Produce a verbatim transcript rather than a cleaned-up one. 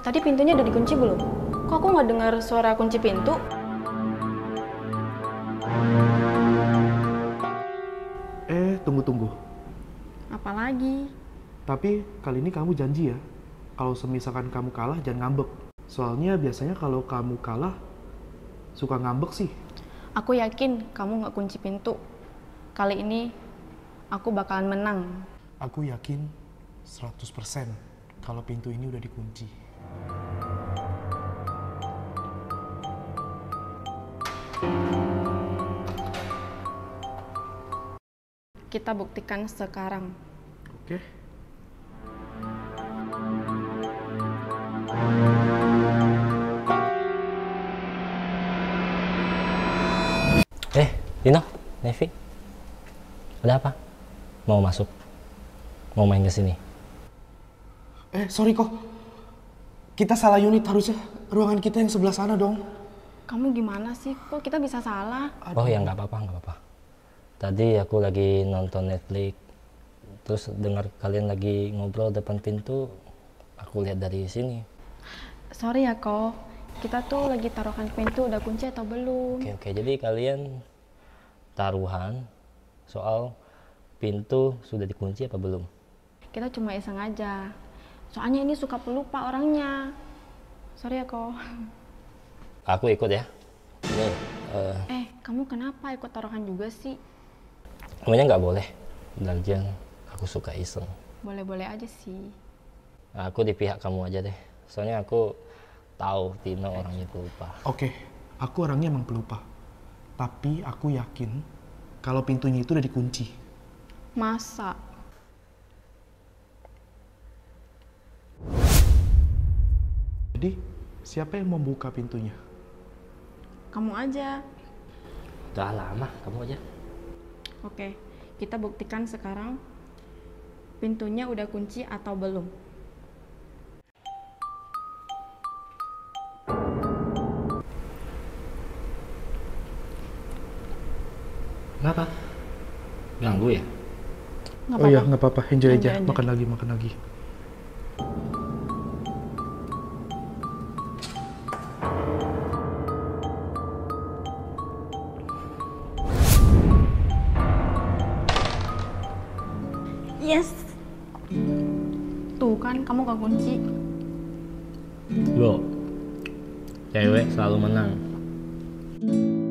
tadi pintunya udah dikunci belum? Kok aku nggak dengar suara kunci pintu? Eh, tunggu-tunggu. Apalagi? Tapi kali ini kamu janji ya, kalau semisalkan kamu kalah jangan ngambek. Soalnya biasanya kalau kamu kalah, suka ngambek sih. Aku yakin kamu nggak kunci pintu. Kali ini aku bakalan menang. Aku yakin seratus persen kalau pintu ini udah dikunci. Kita buktikan sekarang. Oke. Eh, Dino, Nevi, ada apa? Mau masuk? Mau main ke sini? Eh, sorry kok. Kita salah unit, harusnya ruangan kita yang sebelah sana dong. Kamu gimana sih? Kok kita bisa salah? Oh ya, nggak apa-apa, nggak apa-apa. Tadi aku lagi nonton Netflix, terus dengar kalian lagi ngobrol depan pintu. Aku lihat dari sini. Sorry ya kok, kita tuh lagi taruhkan pintu udah kunci atau belum. Oke, oke. Jadi kalian taruhan soal pintu sudah dikunci apa belum? Kita cuma iseng aja. Soalnya ini suka pelupa orangnya. Sorry ya kok. Aku ikut ya. Ini, uh, Eh, kamu kenapa ikut taruhan juga sih? namanya nggak boleh. Lagian aku suka iseng. Boleh-boleh aja sih. Nah, aku di pihak kamu aja deh. Soalnya aku tahu Tino orangnya pelupa. Oke, aku orangnya emang pelupa. Tapi aku yakin kalau pintunya itu udah dikunci. Masa? Jadi, siapa yang membuka pintunya? Kamu aja. Udah lama, kamu aja. Oke, kita buktikan sekarang pintunya udah kunci atau belum. Kenapa? Ganggu ya? Nggak Oh iya, apa-apa. nggak apa-apa. Enjoy Enjoy aja. aja. Makan lagi, makan lagi. Yes. Tuh kan, kamu gak kunci. Bro, cewek selalu menang.